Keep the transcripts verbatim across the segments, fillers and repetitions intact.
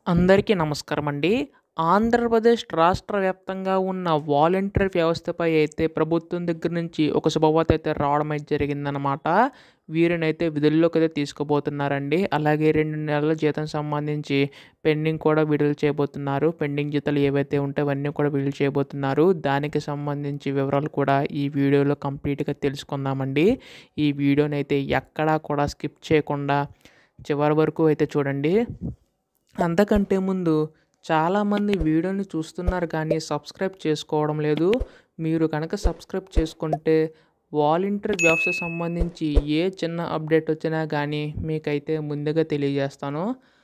అందరికీ నమస్కారం అండి. ఆంధ్రప్రదేశ్ రాష్ట్ర వ్యాప్తంగా ఉన్న వాలంటీర్ వ్యవస్థపై అయితే ప్రభుత్వం దగ్గర నుంచి ఒక శుభవార్త అయితే రావడం అయితే జరిగిందనమాట. వీరినైతే విధుల్లోకైతే తీసుకోబోతున్నారండి. అలాగే రెండు నెలల జీతం సంబంధించి పెండింగ్ కూడా విడుదల చేయబోతున్నారు. పెండింగ్ జీతాలు ఏవైతే ఉంటాయో అవన్నీ కూడా విడుదల చేయబోతున్నారు. దానికి సంబంధించి వివరాలు కూడా ఈ వీడియోలో కంప్లీట్‌గా తెలుసుకుందామండి. ఈ వీడియోనైతే ఎక్కడా కూడా స్కిప్ చేయకుండా చివరి వరకు అయితే చూడండి. అంతకంటే ముందు చాలామంది వీడియోని చూస్తున్నారు కానీ సబ్స్క్రైబ్ చేసుకోవడం లేదు. మీరు కనుక సబ్స్క్రైబ్ చేసుకుంటే వాలంటీర్ వ్యవస్థకు సంబంధించి ఏ చిన్న అప్డేట్ వచ్చినా కానీ మీకైతే ముందుగా తెలియజేస్తాను.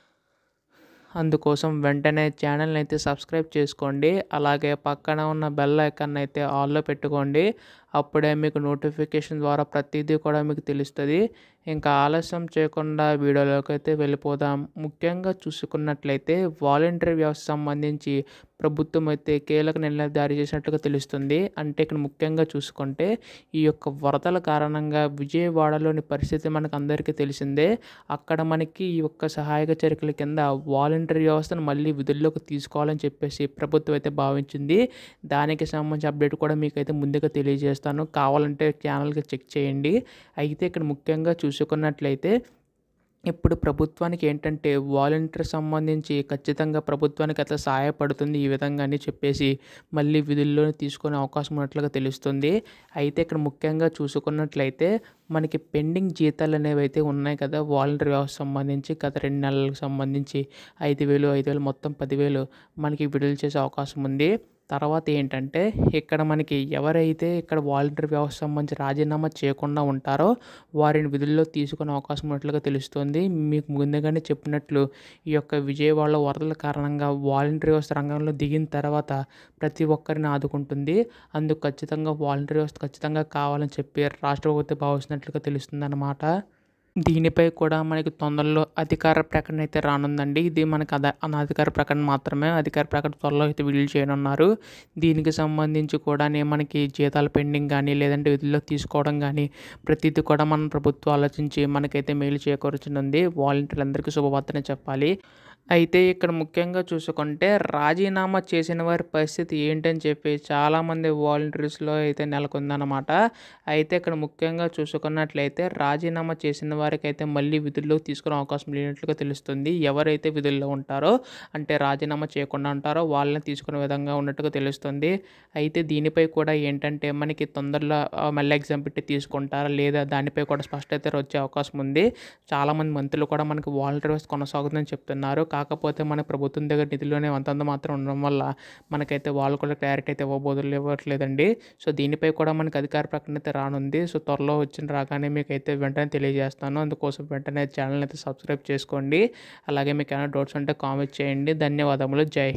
అందుకోసం వెంటనే ఛానల్ని అయితే సబ్స్క్రైబ్ చేసుకోండి. అలాగే పక్కన ఉన్న బెల్ ఐకాన్ అయితే ఆన్లో పెట్టుకోండి. అప్పుడే మీకు నోటిఫికేషన్ ద్వారా ప్రతిదీ కూడా మీకు తెలుస్తుంది. ఇంకా ఆలస్యం చేయకుండా వీడియోలోకి అయితే వెళ్ళిపోదాం. ముఖ్యంగా చూసుకున్నట్లయితే వాలంటీర్ వ్యవస్థ సంబంధించి ప్రభుత్వం అయితే కీలక నిర్ణయాలు జారీ చేసినట్లుగా తెలుస్తుంది. అంటే ఇక్కడ ముఖ్యంగా చూసుకుంటే ఈ యొక్క వరదల కారణంగా విజయవాడలోని పరిస్థితి మనకు అందరికీ తెలిసిందే. అక్కడ మనకి ఈ యొక్క సహాయక చర్యల కింద వాలంటీర్ వ్యవస్థను మళ్ళీ విధుల్లోకి తీసుకోవాలని చెప్పేసి ప్రభుత్వం అయితే భావించింది. దానికి సంబంధించి అప్డేట్ కూడా మీకైతే ముందుగా తెలియజేస్తాను. కావాలంటే ఛానల్కి చెక్ చేయండి. అయితే ఇక్కడ ముఖ్యంగా చూసుకున్నట్లయితే ఇప్పుడు ప్రభుత్వానికి ఏంటంటే వాలంటీర్ సంబంధించి ఖచ్చితంగా ప్రభుత్వానికి అయితే సహాయపడుతుంది ఈ విధంగా అని చెప్పేసి మళ్ళీ విధుల్లో తీసుకునే అవకాశం ఉన్నట్లుగా తెలుస్తుంది. అయితే ఇక్కడ ముఖ్యంగా చూసుకున్నట్లయితే మనకి పెండింగ్ జీతాలు అనేవి అయితే ఉన్నాయి కదా, వాలంటీర్ వ్యవస్థ సంబంధించి గత రెండు నెలలకు సంబంధించి ఐదు వేలు ఐదు వేలు మొత్తం పదివేలు మనకి విడుదల చేసే అవకాశం ఉంది. తర్వాత ఏంటంటే ఇక్కడ మనకి ఎవరైతే ఇక్కడ వాలంటీర్ వ్యవస్థ సంబంధించి రాజీనామా చేయకుండా ఉంటారో వారిని విధుల్లో తీసుకునే అవకాశం ఉన్నట్లుగా తెలుస్తుంది. మీకు ముందుగానే చెప్పినట్లు ఈ యొక్క విజయవాడలో వరదల కారణంగా వాలంటీర్ వ్యవస్థ రంగంలో దిగిన తర్వాత ప్రతి ఒక్కరిని ఆదుకుంటుంది. అందుకు ఖచ్చితంగా వాలంటీర్ వ్యవస్థ ఖచ్చితంగా కావాలని చెప్పి రాష్ట్ర ప్రభుత్వం భావిస్తున్నట్లుగా తెలుస్తుంది అన్నమాట. దీనిపై కూడా మనకి తొందరలో అధికార ప్రకటన అయితే రానుందండి. ఇది మనకు అద అనధికార ప్రకటన మాత్రమే. అధికార ప్రకటన త్వరలో అయితే విడుదల చేయనున్నారు. దీనికి సంబంధించి కూడా మనకి జీతాల పెండింగ్ కానీ లేదంటే విధుల్లో తీసుకోవడం కానీ ప్రతిదీ కూడా మన ప్రభుత్వం ఆలోచించి మనకైతే మేలు చేకూర్చనుంది. వాలంటీర్లందరికీ శుభవార్తనే చెప్పాలి. అయితే ఇక్కడ ముఖ్యంగా చూసుకుంటే రాజీనామా చేసిన వారి పరిస్థితి ఏంటని చెప్పి చాలామంది వాలంటీర్స్లో అయితే నెలకొందన్నమాట. అయితే ఇక్కడ ముఖ్యంగా చూసుకున్నట్లయితే రాజీనామా చేసిన వారికి అయితే మళ్ళీ విధుల్లోకి తీసుకునే అవకాశం లేనట్లుగా తెలుస్తుంది. ఎవరైతే విధుల్లో ఉంటారో అంటే రాజీనామా చేయకుండా ఉంటారో వాళ్ళని తీసుకునే విధంగా ఉన్నట్టుగా తెలుస్తుంది. అయితే దీనిపై కూడా ఏంటంటే మనకి తొందరలో మళ్ళీ ఎగ్జామ్ పెట్టి తీసుకుంటారా లేదా దానిపై కూడా స్పష్టత వచ్చే అవకాశం ఉంది. చాలామంది మంత్రులు కూడా మనకి వాలంటీర్ వ్యవస్థ కొనసాగుతుందని చెప్తున్నారు. కాకపోతే మన ప్రభుత్వం దగ్గర నిధుల్లోనే అంతంత మాత్రం ఉండడం వల్ల మనకైతే వాళ్ళు కూడా క్లారిటీ అయితే ఇవ్వబోదు ఇవ్వట్లేదండి. సో దీనిపై కూడా మనకి అధికార ప్రకటన అయితే రానుంది. సో త్వరలో వచ్చిన రాగానే మీకు అయితే వెంటనే తెలియజేస్తాను. అందుకోసం వెంటనే ఛానల్ అయితే సబ్స్క్రైబ్ చేసుకోండి. అలాగే మీకు ఏమైనా డౌట్స్ ఉంటే కామెంట్ చేయండి. ధన్యవాదములు. జై